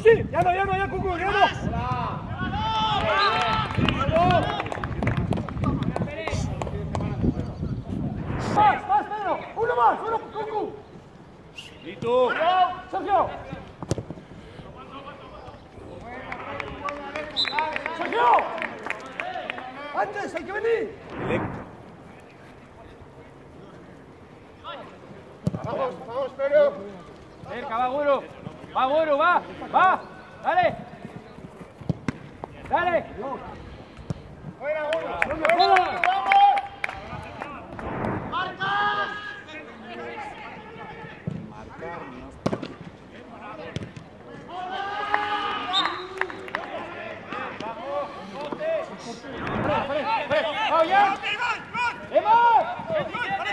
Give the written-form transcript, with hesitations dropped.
sí. Ya no, Cucu, ya no. Más, Pedro. Uno más, Cucu. ¿Y tú? Sergio. Sergio. Antes, hay que venir. Vamos, Pedro. Cerca, va, Guru, va. Dale. Fuera, Guru. ¡Vamos! ¡Marca! ¡Vamos ya! ¡Vamos!